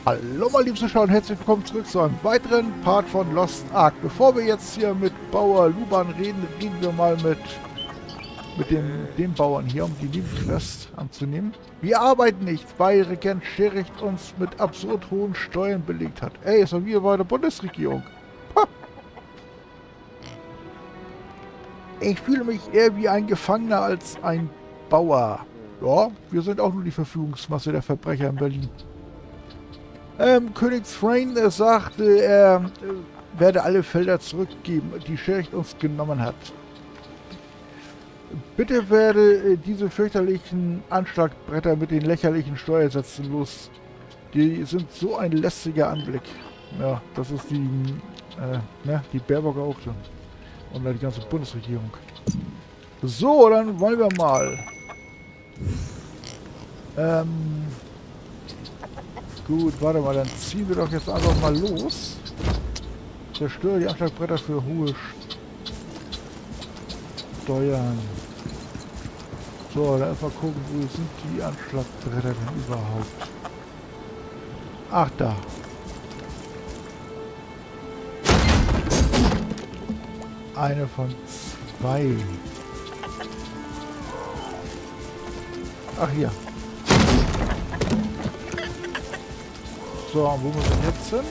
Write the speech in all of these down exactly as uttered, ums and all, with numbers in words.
Hallo meine lieben Zuschauer und herzlich willkommen zurück zu einem weiteren Part von Lost Ark. Bevor wir jetzt hier mit Bauer Luban reden, reden wir mal mit, mit dem, dem Bauern hier, um die Nebenquest anzunehmen. Wir arbeiten nicht, weil Regent Schericht uns mit absurd hohen Steuern belegt hat. Ey, ist doch wieder bei der Bundesregierung. Ha. Ich fühle mich eher wie ein Gefangener als ein Bauer. Ja, wir sind auch nur die Verfügungsmasse der Verbrecher in Berlin. Ähm, König Thrain äh, sagte, er äh, werde alle Felder zurückgeben, die Schericht uns genommen hat. Bitte werde äh, diese fürchterlichen Anschlagbretter mit den lächerlichen Steuersätzen los. Die sind so ein lästiger Anblick. Ja, das ist die, äh, ne, die Baerbock auch schon. Und die ganze Bundesregierung. So, dann wollen wir mal. Ähm... Gut, warte mal, dann ziehen wir doch jetzt einfach mal los. Zerstöre die Anschlagbretter für hohe Steuern. So, dann erstmal gucken, wo sind die Anschlagbretter denn überhaupt? Ach, da. Eine von zwei. Ach, hier. So, wo müssen wir jetzt hin?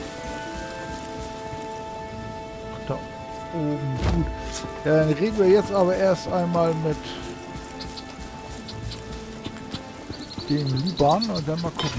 Da oben, gut. Ja, dann reden wir jetzt aber erst einmal mit dem Luban und dann mal gucken.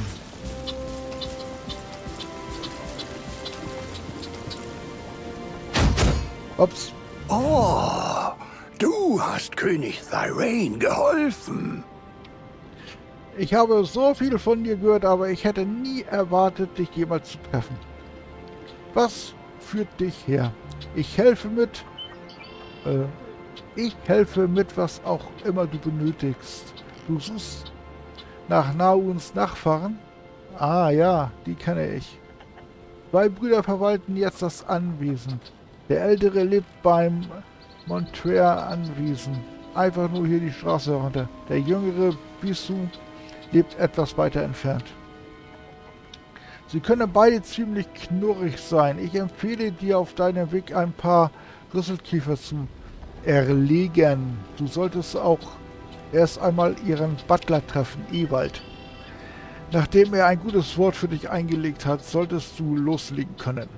Ups. Oh, du hast König Thrain geholfen. Ich habe so viel von dir gehört, aber ich hätte nie erwartet, dich jemals zu treffen. Was führt dich her? Ich helfe mit... Äh, ich helfe mit, was auch immer du benötigst. Du suchst nach Nauns Nachfahren? Ah ja, die kenne ich. Zwei Brüder verwalten jetzt das Anwesen. Der Ältere lebt beim Montreux-Anwesen. Einfach nur hier die Straße runter. Der Jüngere, Bisou, lebt etwas weiter entfernt. Sie können beide ziemlich knurrig sein. Ich empfehle dir auf deinem Weg ein paar Rüsselkäfer zu erlegen. Du solltest auch erst einmal ihren Butler treffen, Ewald. Nachdem er ein gutes Wort für dich eingelegt hat, solltest du loslegen können.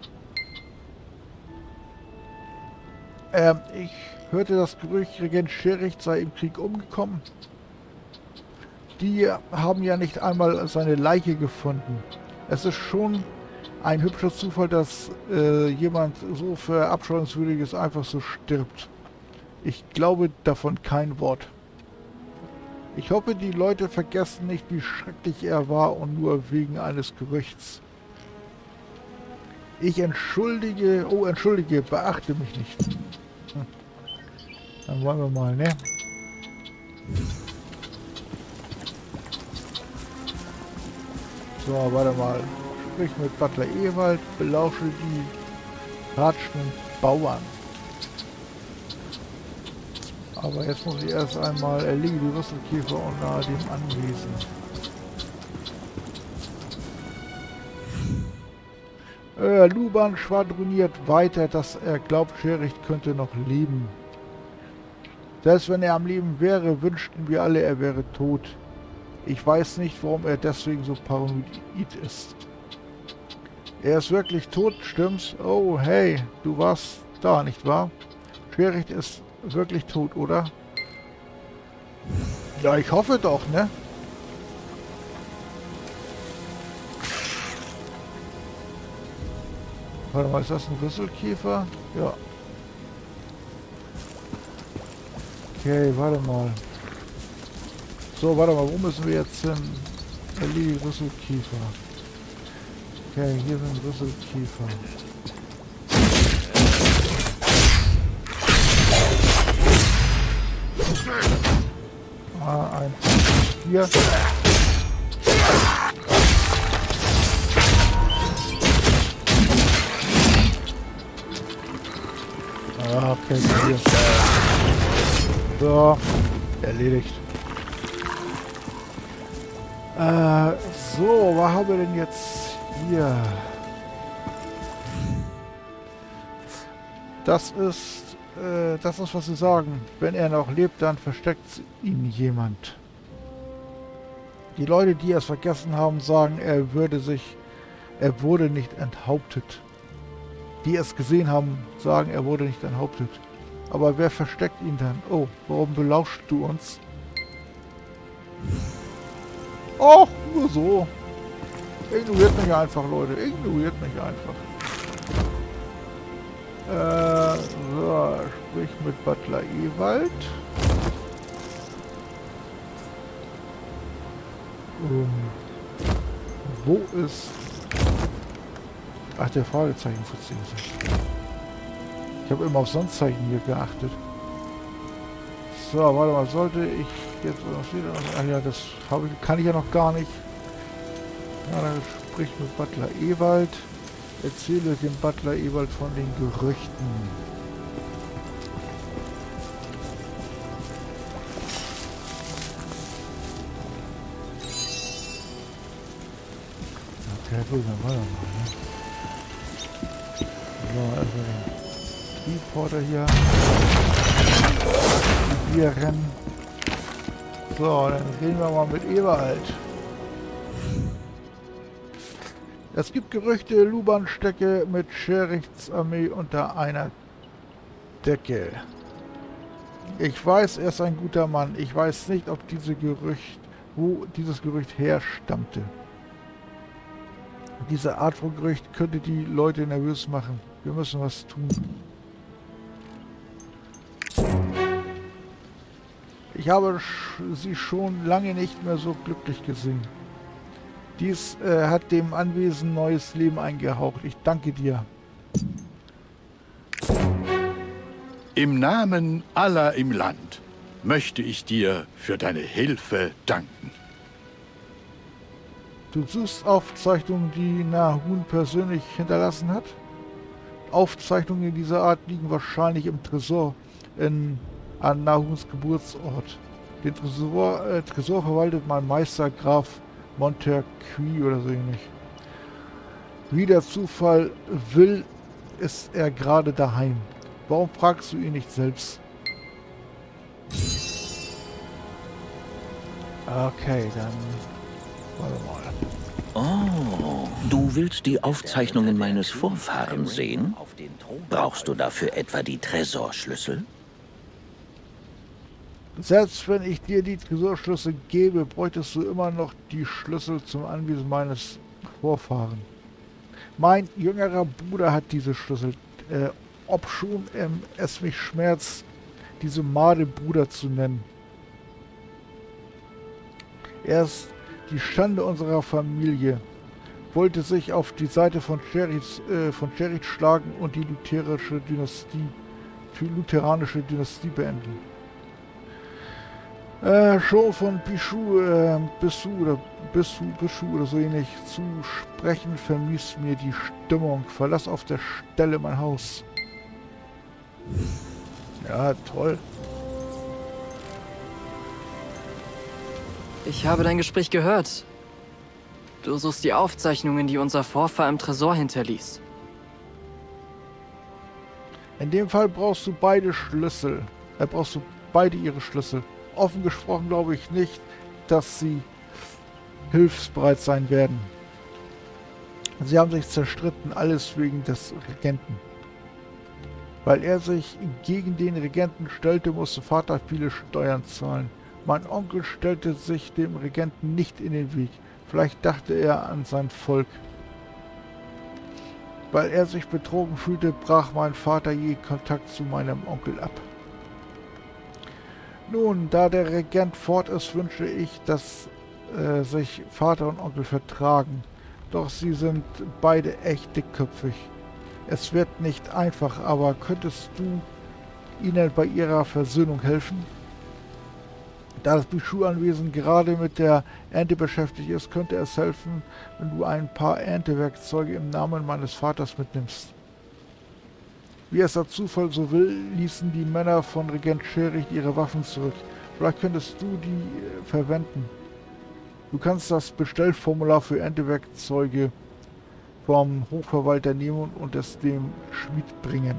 Ähm, ich hörte das Gerücht, Regent Schericht sei im Krieg umgekommen. Die haben ja nicht einmal seine Leiche gefunden. Es ist schon ein hübscher Zufall, dass äh, jemand so verabscheuungswürdiges einfach so stirbt. Ich glaube davon kein Wort. Ich hoffe, die Leute vergessen nicht, wie schrecklich er war und nur wegen eines Gerüchts. Ich entschuldige... Oh, entschuldige, beachte mich nicht. Hm. Dann wollen wir mal, ne? So, warte mal. Sprich mit Butler Ewald, belausche die ratschenden Bauern. Aber jetzt muss ich erst einmal erlege die Rüsselkäfer und nahe dem Anwesen. Äh, Luban schwadroniert weiter, dass er glaubt, Schericht könnte noch leben. Selbst wenn er am Leben wäre, wünschten wir alle, er wäre tot. Ich weiß nicht, warum er deswegen so paranoid ist. Er ist wirklich tot, stimmt's? Oh, hey, du warst da, nicht wahr? Schericht ist wirklich tot, oder? Ja, ich hoffe doch, ne? Warte mal, ist das ein Rüsselkäfer? Ja. Okay, warte mal. So, warte mal, wo müssen wir jetzt hin? Erledige Rüsselkäfer. Okay, hier sind Rüsselkäfer. Ah, eins, vier. Ah, okay, hier. So, erledigt. Äh, so, was haben wir denn jetzt Ja. Das ist, äh, das ist, was sie sagen. Wenn er noch lebt, dann versteckt ihn jemand. Die Leute, die es vergessen haben, sagen, er würde sich, er wurde nicht enthauptet. Die es gesehen haben, sagen, er wurde nicht enthauptet. Aber wer versteckt ihn dann? Oh, warum belauschst du uns? Och, nur so. Ignoriert mich einfach, Leute. Ignoriert mich einfach. Äh, so, sprich mit Butler Ewald. Um, wo ist... Ach, der Fragezeichen verziehen sich. Ich habe immer auf Sondzeichen hier geachtet. So, warte mal, sollte ich jetzt... Ach ja, das habe ich, kann ich ja noch gar nicht. Ja, dann sprich mit Butler Ewald. Erzähle dem Butler Ewald von den Gerüchten. Okay, gut, dann wollen wir mal, ne? So, also den Reporter hier. Wir rennen. So, dann reden wir mal mit Ewald. Es gibt Gerüchte, Luban stecke mit Sheriffs Armee unter einer Decke. Ich weiß, er ist ein guter Mann. Ich weiß nicht, ob diese Gerücht, wo dieses Gerücht herstammte. Diese Art von Gerücht könnte die Leute nervös machen. Wir müssen was tun. Ich habe sie schon lange nicht mehr so glücklich gesehen. Dies äh, hat dem Anwesen neues Leben eingehaucht. Ich danke dir. Im Namen aller im Land möchte ich dir für deine Hilfe danken. Du suchst Aufzeichnungen, die Nahun persönlich hinterlassen hat? Aufzeichnungen dieser Art liegen wahrscheinlich im Tresor in, an Nahuns Geburtsort. Den Tresor, äh, Tresor verwaltet mein Meister Graf Monterqui oder so ähnlich. Wie der Zufall will, ist er gerade daheim. Warum fragst du ihn nicht selbst? Okay, dann... Warte mal. Oh, du willst die Aufzeichnungen meines Vorfahren sehen? Brauchst du dafür etwa die Tresorschlüssel? Selbst wenn ich dir die Tresorschlüssel gebe, bräuchtest du immer noch die Schlüssel zum Anwesen meines Vorfahren. Mein jüngerer Bruder hat diese Schlüssel, äh, obschon ähm, es mich schmerzt, diese Made Bruder zu nennen. Er ist die Schande unserer Familie, wollte sich auf die Seite von Sheriff, äh, von Sheriff schlagen und die lutherische Dynastie, die lutheranische Dynastie beenden. Äh, schon von Bischu, äh, Bissu oder Bissu, Bischu oder so ähnlich zu sprechen, vermisst mir die Stimmung. Verlass auf der Stelle mein Haus. Ja, toll. Ich habe dein Gespräch gehört. Du suchst die Aufzeichnungen, die unser Vorfahr im Tresor hinterließ. In dem Fall brauchst du beide Schlüssel. Äh, brauchst du beide ihre Schlüssel. Offen gesprochen glaube ich nicht, dass sie hilfsbereit sein werden. Sie haben sich zerstritten, alles wegen des Regenten. Weil er sich gegen den Regenten stellte, musste Vater viele Steuern zahlen. Mein Onkel stellte sich dem Regenten nicht in den Weg. Vielleicht dachte er an sein Volk. Weil er sich betrogen fühlte, brach mein Vater je Kontakt zu meinem Onkel ab. Nun, da der Regent fort ist, wünsche ich, dass äh, sich Vater und Onkel vertragen. Doch sie sind beide echt dickköpfig. Es wird nicht einfach, aber könntest du ihnen bei ihrer Versöhnung helfen? Da das Bischu-Anwesen gerade mit der Ernte beschäftigt ist, könnte es helfen, wenn du ein paar Erntewerkzeuge im Namen meines Vaters mitnimmst. Wie es der Zufall so will, ließen die Männer von Regent Schericht ihre Waffen zurück. Vielleicht könntest du die äh, verwenden. Du kannst das Bestellformular für Erntewerkzeuge vom Hochverwalter nehmen und es dem Schmied bringen.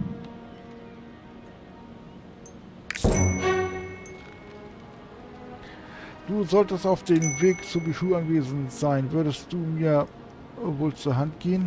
Du solltest auf dem Weg zu Bichu anwesend sein. Würdest du mir wohl zur Hand gehen?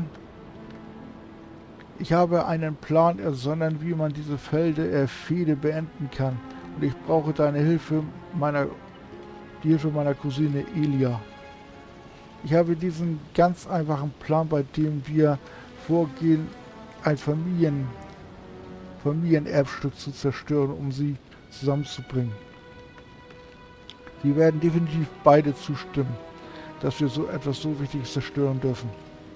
Ich habe einen Plan ersonnen, wie man diese Felde, äh, Fehde beenden kann. Und ich brauche deine Hilfe, meiner, die Hilfe meiner Cousine Elia. Ich habe diesen ganz einfachen Plan, bei dem wir vorgehen, ein Familien, Familienerbstück zu zerstören, um sie zusammenzubringen. Wir werden definitiv beide zustimmen, dass wir so etwas so Wichtiges zerstören dürfen.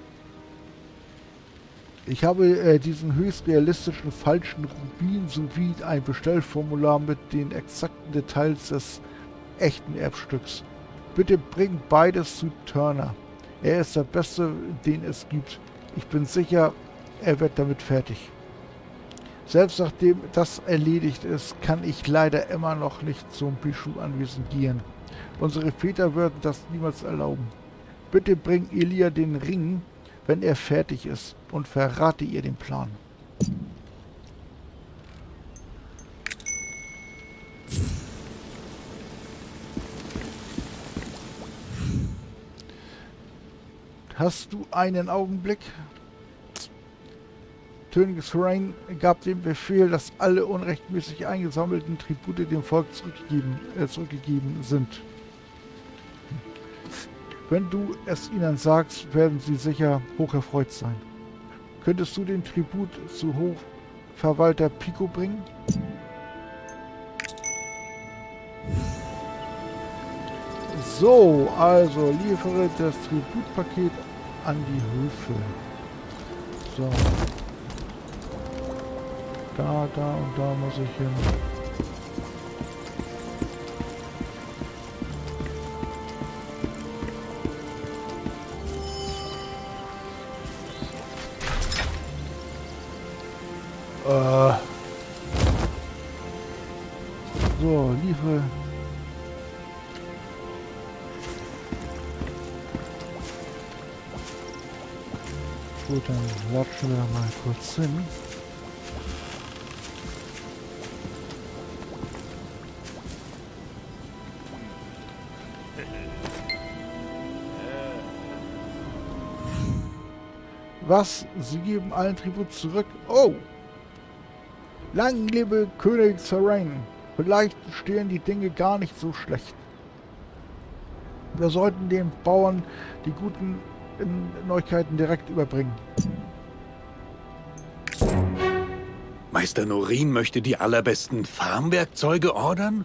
Ich habe äh, diesen höchst realistischen falschen Rubin sowie ein Bestellformular mit den exakten Details des echten Erbstücks. Bitte bring beides zu Turner. Er ist der Beste, den es gibt. Ich bin sicher, er wird damit fertig. Selbst nachdem das erledigt ist, kann ich leider immer noch nicht zum Bichu-Anwesen gehen. Unsere Väter würden das niemals erlauben. Bitte bring Elia den Ring, wenn er fertig ist, und verrate ihr den Plan. Hast du einen Augenblick? König Thrain gab den Befehl, dass alle unrechtmäßig eingesammelten Tribute dem Volk zurückgegeben, äh, zurückgegeben sind. Wenn du es ihnen sagst, werden sie sicher hocherfreut sein. Könntest du den Tribut zu Hochverwalter Pico bringen? So, also liefere das Tributpaket an die Höfe. So. Da, da und da muss ich hin. Äh. So, liefere. Gut, dann latschen wir mal kurz hin. Was? Sie geben allen Tribut zurück? Oh! Lang lebe König Thrain. Vielleicht stehen die Dinge gar nicht so schlecht. Wir sollten den Bauern die guten Neuigkeiten direkt überbringen. Meister Norin möchte die allerbesten Farmwerkzeuge ordern?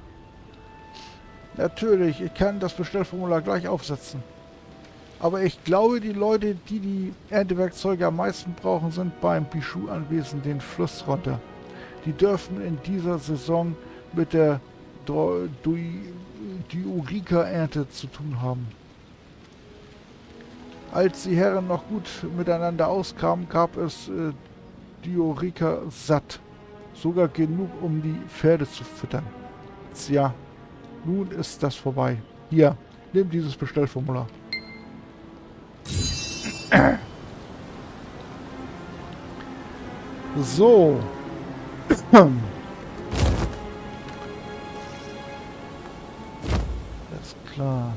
Natürlich, ich kann das Bestellformular gleich aufsetzen. Aber ich glaube, die Leute, die die Erntewerkzeuge am meisten brauchen, sind beim Bichu-Anwesen den Fluss runter. Die dürfen in dieser Saison mit der Diorika-Ernte zu tun haben. Als die Herren noch gut miteinander auskamen, gab es äh, Diorika satt. Sogar genug, um die Pferde zu füttern. Tja, nun ist das vorbei. Hier, nimm dieses Bestellformular. So. Alles klar.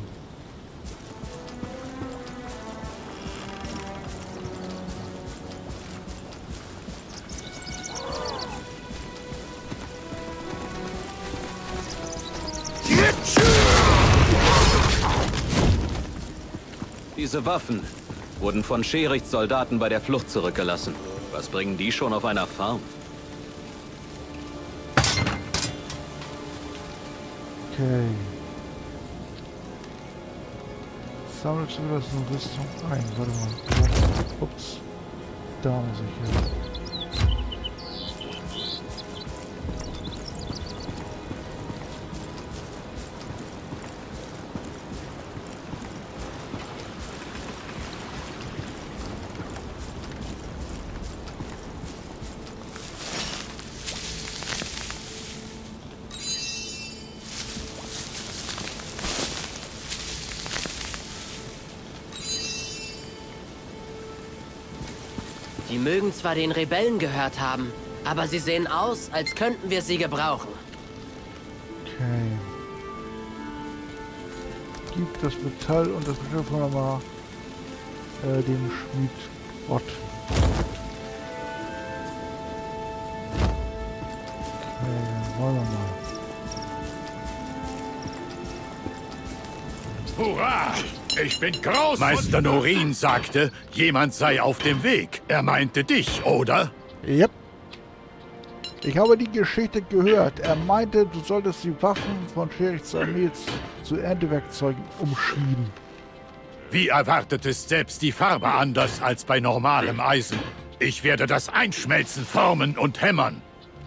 Diese Waffen wurden von Scherichts Soldaten bei der Flucht zurückgelassen. Was bringen die schon auf einer Farm? Okay. Sammelt zugelassene Rüstung ein. Warte mal. Ups. Da muss ich hin. Die mögen zwar den Rebellen gehört haben, aber sie sehen aus, als könnten wir sie gebrauchen. Okay. Gib das Metall und das Metall von nochmal äh, dem Schmied Ott. Okay, wollen wir mal. Hurra! Ich bin groß! Meister Norin sagte, jemand sei auf dem Weg. Er meinte dich, oder? Yep. Ich habe die Geschichte gehört. Er meinte, du solltest die Waffen von Scherichs Armee zu Erntewerkzeugen umschmieden. Wie erwartet ist selbst die Farbe anders als bei normalem Eisen. Ich werde das einschmelzen, formen und hämmern.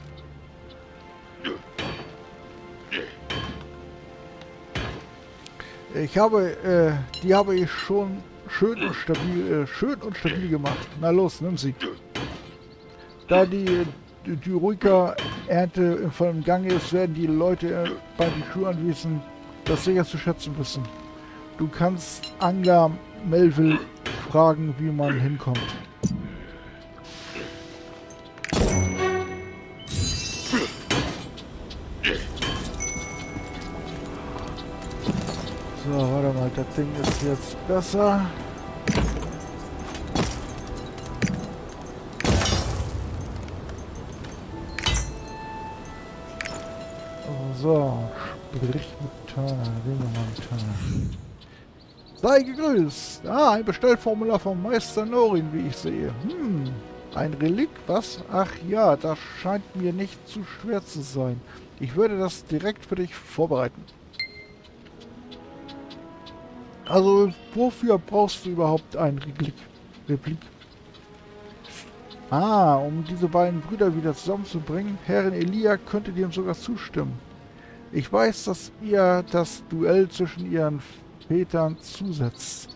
Ich habe, äh, die habe ich schon schön und stabil, äh, schön und stabil gemacht. Na los, nimm sie. Da die, die, die Ruika-Ernte voll Gang ist, werden die Leute äh, bei den Schuhanwesen das sicher zu schätzen wissen. Du kannst Angler Melville fragen, wie man hinkommt. So, warte mal, das Ding ist jetzt besser. So, Sprichmetall, Metall. Sei gegrüßt! Ah, ein Bestellformular vom Meister Norin, wie ich sehe. Hm, ein Relikt, was? Ach ja, das scheint mir nicht zu schwer zu sein. Ich würde das direkt für dich vorbereiten. Also, wofür brauchst du überhaupt ein Replik? Replik? Ah, um diese beiden Brüder wieder zusammenzubringen. Herrin Elia könnte dem sogar zustimmen. Ich weiß, dass ihr das Duell zwischen ihren Vätern zusetzt.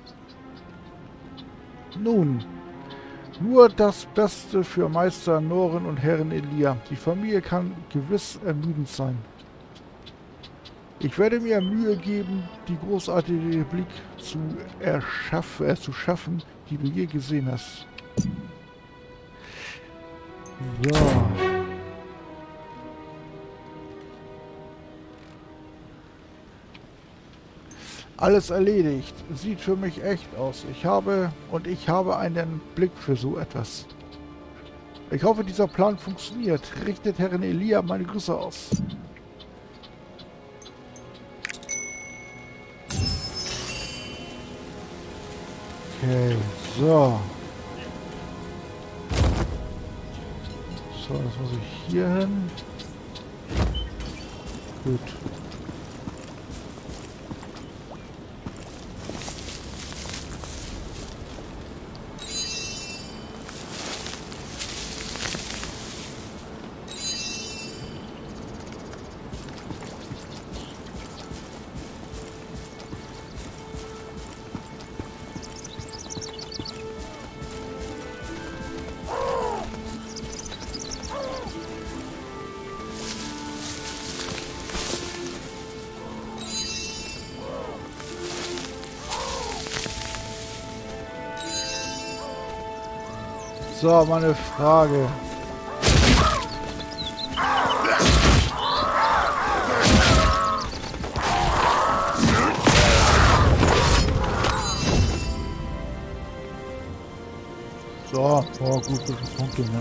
Nun, nur das Beste für Meister Norin und Herrin Elia. Die Familie kann gewiss ermüdend sein. Ich werde mir Mühe geben, die großartige Replik zu, erschaff, äh, zu schaffen, die du je gesehen hast. So. Alles erledigt. Sieht für mich echt aus. Ich habe und ich habe einen Blick für so etwas. Ich hoffe, dieser Plan funktioniert. Richtet Herrin Elia meine Grüße aus. Okay, so. So, das muss ich hier hin. Gut. So, meine Frage. So, oh, gut, gute Punkte, ne?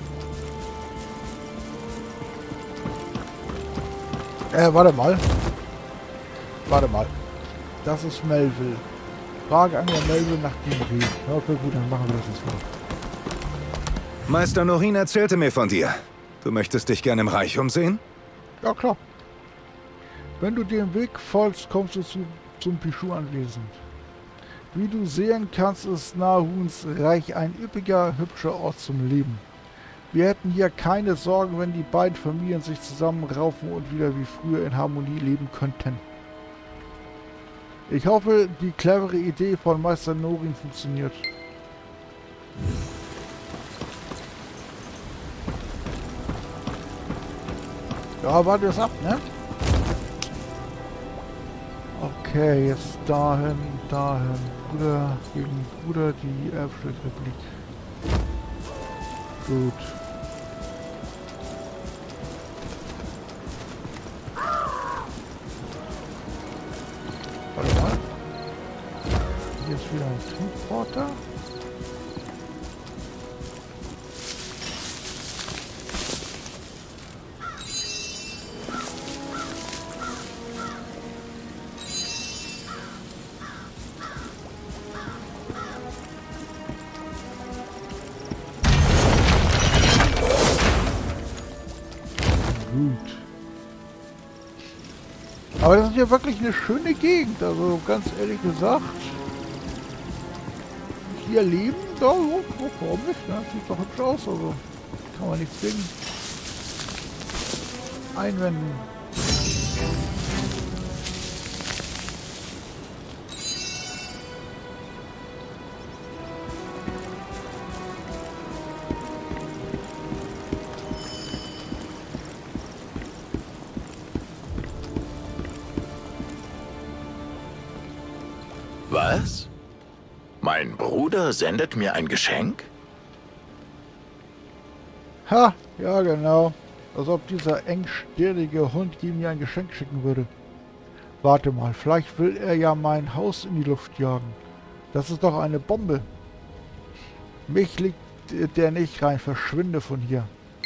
Äh, warte mal. Warte mal. Das ist Melville. Frage an der Melville nach dem Weg. Okay, gut, dann machen wir das jetzt mal. Meister Norin erzählte mir von dir. Du möchtest dich gern im Reich umsehen? Ja, klar. Wenn du dem Weg folgst, kommst du zu, zum Pichu-Anwesen. Wie du sehen kannst, ist Nahuns Reich ein üppiger, hübscher Ort zum Leben. Wir hätten hier keine Sorgen, wenn die beiden Familien sich zusammenraufen und wieder wie früher in Harmonie leben könnten. Ich hoffe, die clevere Idee von Meister Norin funktioniert. Ja, warte es ab, ne? Okay, jetzt dahin, dahin. Bruder gegen Bruder, die Erbschildrepublik. Gut. Warte mal. Hier ist wieder ein Transporter. Gut. Aber das ist ja wirklich eine schöne Gegend, also ganz ehrlich gesagt. Hier leben, da, oh, oh, warum nicht, ne? Sieht doch hübsch aus, also kann man nichts gegen einwenden. Was? Mein Bruder sendet mir ein Geschenk? Ha, ja genau. Als ob dieser engstirnige Hund ihm mir ein Geschenk schicken würde. Warte mal, vielleicht will er ja mein Haus in die Luft jagen. Das ist doch eine Bombe. Mich liegt der nicht rein. Verschwinde von hier.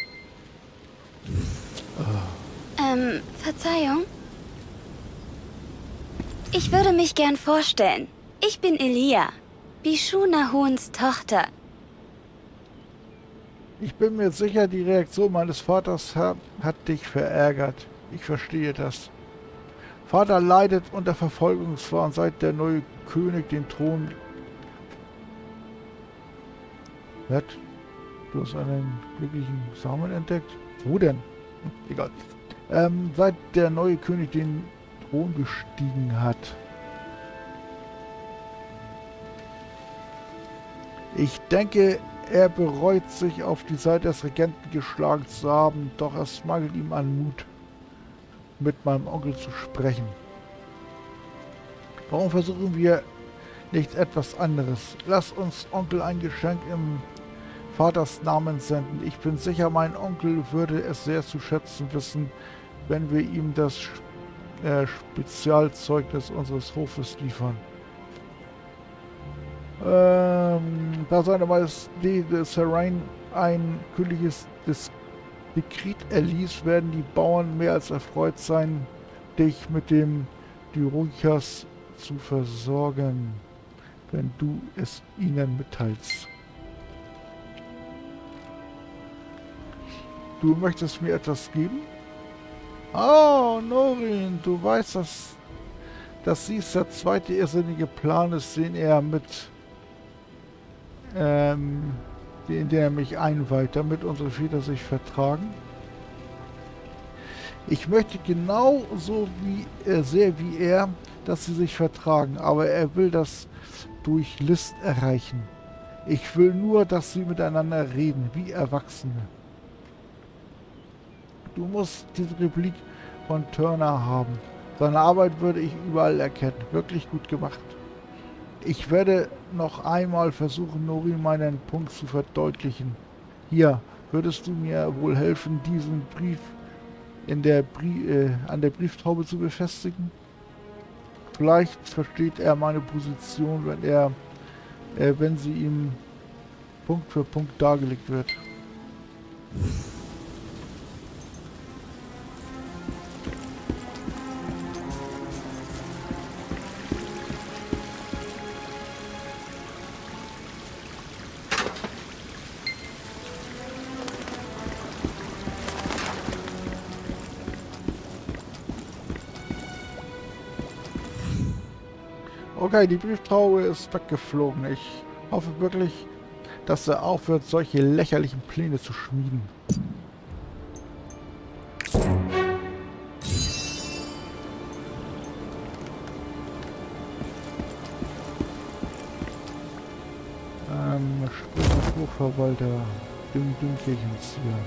Ähm, Verzeihung? Ich würde mich gern vorstellen. Ich bin Elia, Bishu Nahuns Tochter. Ich bin mir sicher, die Reaktion meines Vaters hat, hat dich verärgert. Ich verstehe das. Vater leidet unter Verfolgungswahn, seit der neue König den Thron... Was? Du hast einen glücklichen Samen entdeckt? Wo denn? Hm, egal. Ähm, seit der neue König den Thron bestiegen hat. Ich denke, er bereut sich, auf die Seite des Regenten geschlagen zu haben, doch es mangelt ihm an Mut, mit meinem Onkel zu sprechen. Warum versuchen wir nicht etwas anderes? Lass uns Onkel ein Geschenk im Vaters Namen senden. Ich bin sicher, mein Onkel würde es sehr zu schätzen wissen, wenn wir ihm das äh, Spezialzeugnis unseres Hofes liefern. Ähm, da seine Majestät Serain ein königliches Dekret erließ, werden die Bauern mehr als erfreut sein, dich mit dem Dyrochas zu versorgen, wenn du es ihnen mitteilst. Du möchtest mir etwas geben? Oh, Norin, du weißt, dass, dass dies der zweite irrsinnige Plan ist, den er mit Ähm, in der er mich einweiht, damit unsere Väter sich vertragen. Ich möchte genauso wie äh, sehr wie er, dass sie sich vertragen, aber er will das durch List erreichen. Ich will nur, dass sie miteinander reden, wie Erwachsene. Du musst diese Replik von Turner haben. Seine Arbeit würde ich überall erkennen. Wirklich gut gemacht. Ich werde noch einmal versuchen, Norin meinen Punkt zu verdeutlichen. Hier, würdest du mir wohl helfen, diesen Brief in der Brie äh, an der Brieftaube zu befestigen? Vielleicht versteht er meine Position, wenn er, äh, wenn sie ihm Punkt für Punkt dargelegt wird. Okay, die Brieftaube ist weggeflogen. Ich hoffe wirklich, dass er aufhört, solche lächerlichen Pläne zu schmieden. Ähm, Hochverwalter, Dünn Dünnkirchenzieher.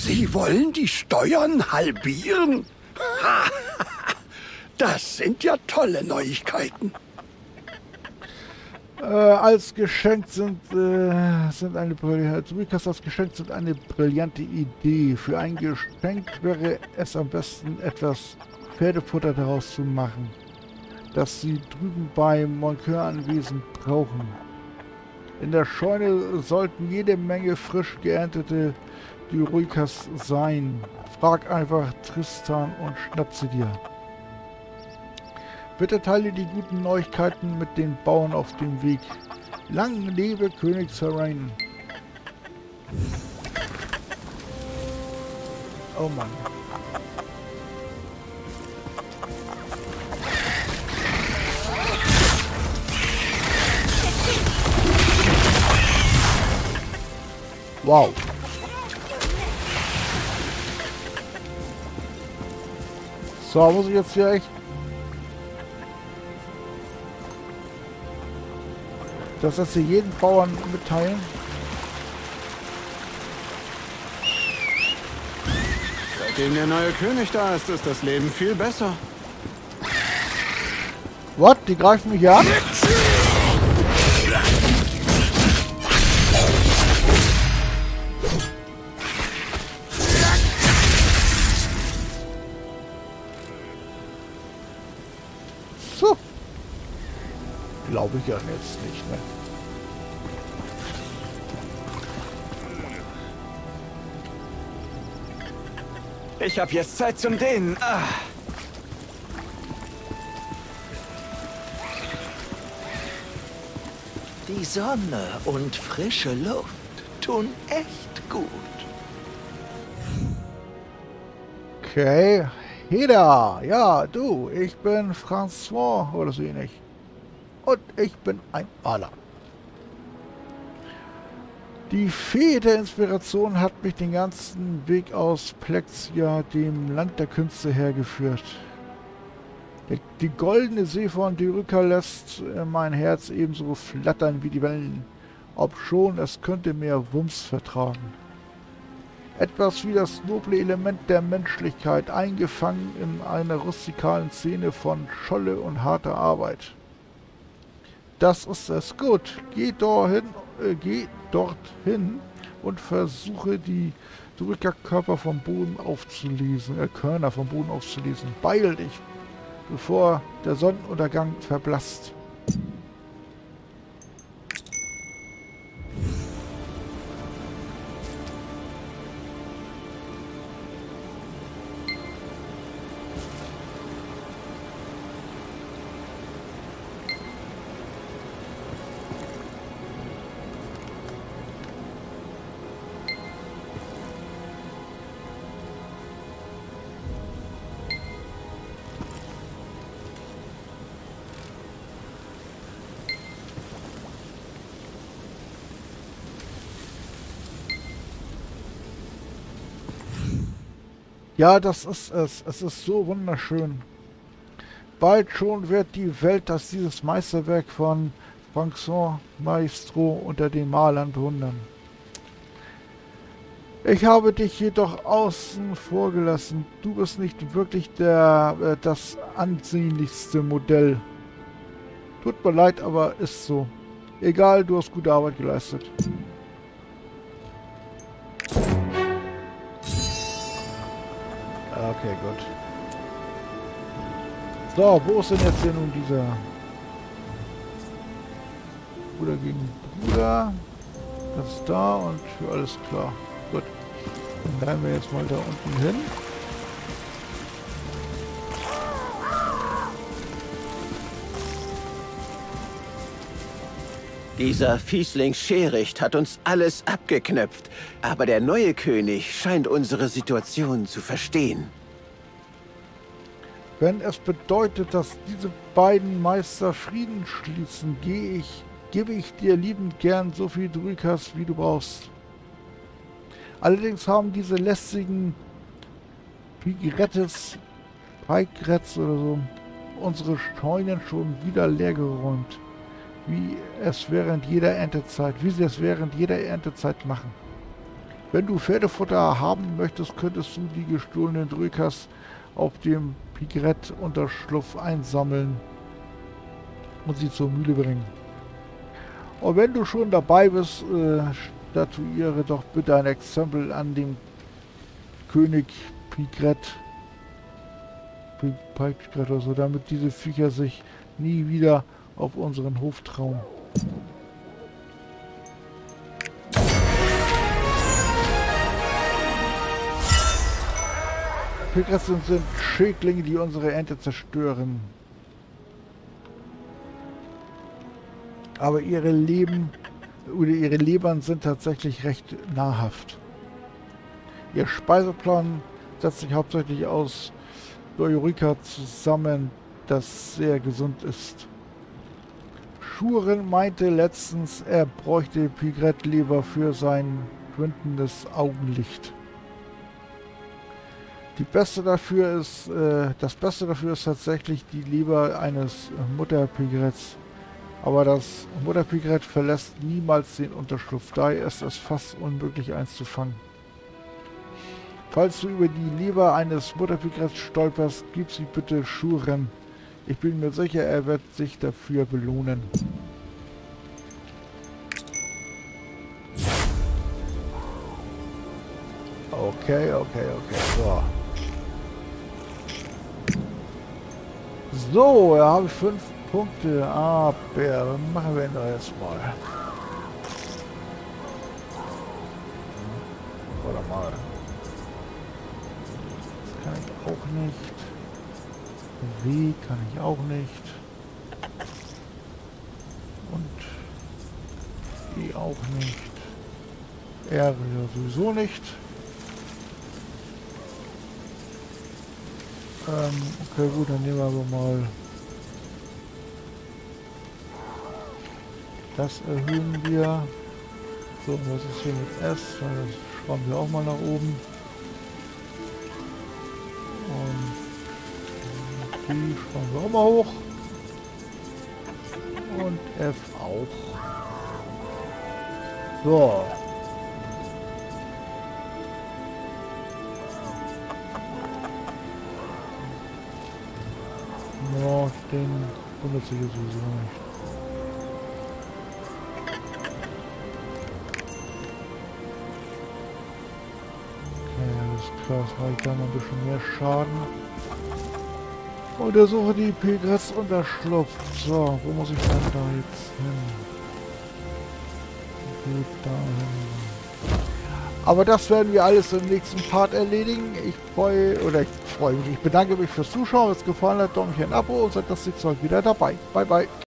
Sie wollen die Steuern halbieren? Ha! Das sind ja tolle Neuigkeiten. Äh, als Geschenk sind, äh, sind eine Druikas als Geschenk sind eine brillante Idee. Für ein Geschenk wäre es am besten, etwas Pferdefutter daraus zu machen, das sie drüben beim Moncur anwesend brauchen. In der Scheune sollten jede Menge frisch geerntete Druikas sein. Frag einfach Tristan und schnapp sie dir. Bitte teile die guten Neuigkeiten mit den Bauern auf dem Weg. Lang lebe König Serain. Oh Mann. Wow. So, muss ich jetzt hier echt... Das lässt sie jeden Bauern mitteilen. Seitdem der neue König da ist, ist das Leben viel besser. What? Die greifen mich an? So. Glaube ich ja jetzt nicht, ne? Ich habe jetzt Zeit zum Dehnen. Ah. Die Sonne und frische Luft tun echt gut. Okay. Heda. Ja, du. Ich bin François oder so ähnlich. Und ich bin ein Maler. Die Fee der Inspiration hat mich den ganzen Weg aus Plexia, dem Land der Künste, hergeführt. Die goldene See von Dyrika lässt mein Herz ebenso flattern wie die Wellen, obschon es könnte mehr Wumms vertragen. Etwas wie das noble Element der Menschlichkeit, eingefangen in einer rustikalen Szene von Scholle und harter Arbeit. Das ist es. Gut. Geh dorthin, äh, geh dorthin und versuche die Drückerkörper vom Boden aufzulesen, äh, Körner vom Boden aufzulesen. Beeil dich, bevor der Sonnenuntergang verblasst. Ja, das ist es. Es ist so wunderschön. Bald schon wird die Welt das dieses Meisterwerk von François Maestro unter den Malern bewundern. Ich habe dich jedoch außen vor gelassen. Du bist nicht wirklich der, äh, das ansehnlichste Modell. Tut mir leid, aber ist so. Egal, du hast gute Arbeit geleistet. Okay, gut. So, wo ist denn jetzt hier nun dieser Bruder gegen Bruder? Das ist da und für alles klar. Gut. Dann bleiben wir jetzt mal da unten hin. Dieser Fiesling Schericht hat uns alles abgeknöpft, aber der neue König scheint unsere Situation zu verstehen. Wenn es bedeutet, dass diese beiden Meister Frieden schließen, gehe ich, gebe ich dir liebend gern so viel Druikas, wie du brauchst. Allerdings haben diese lästigen Pigrettes, Pigretts oder so, unsere Scheunen schon wieder leergeräumt. Wie es während jeder Erntezeit, wie sie es während jeder Erntezeit machen. Wenn du Pferdefutter haben möchtest, könntest du die gestohlenen Druikas auf dem Pigret-Unterschlupf einsammeln und sie zur Mühle bringen. Und wenn du schon dabei bist, äh, statuiere doch bitte ein Exempel an dem König Pigret, Pigret oder so, damit diese Viecher sich nie wieder auf unseren Hof trauen. Pigrets sind, sind Schädlinge, die unsere Ernte zerstören. Aber ihre Leben oder ihre Lebern sind tatsächlich recht nahrhaft. Ihr Speiseplan setzt sich hauptsächlich aus Eureka zusammen, das sehr gesund ist. Schuren meinte letztens, er bräuchte Pigret-Leber für sein schwindendes Augenlicht. Die beste dafür ist, äh, das Beste dafür ist tatsächlich die Leber eines Mutterpigrets. Aber das Mutterpigret verlässt niemals den Unterschlupf, daher ist es fast unmöglich, eins zu fangen. Falls du über die Leber eines Mutterpigrets stolperst, gib sie bitte Schuren. Ich bin mir sicher, er wird sich dafür belohnen. Okay, okay, okay, so. So, da habe ich fünf Punkte, aber dann machen wir ihn doch jetzt mal. Oder mal. Das kann ich auch nicht. W kann ich auch nicht. Und E auch nicht. R ja sowieso nicht. Ähm, okay, gut, dann nehmen wir aber mal das erhöhen wir. So, was ist hier mit S? Das schrauben wir auch mal nach oben. Und die schrauben wir auch mal hoch. Und F auch. So. Ja, den benutze ich sowieso nicht. Okay, alles klar, das reicht dann ein bisschen mehr Schaden. Untersuche die Pigrets Unterschlupf. So, wo muss ich dann da jetzt hin? Gut, dahin. Aber das werden wir alles im nächsten Part erledigen. Ich freue, oder ich freue mich, ich bedanke mich fürs Zuschauen. Wenn es gefallen hat, Däumchen, Abo und seid das nächste Mal wieder dabei. Bye, bye.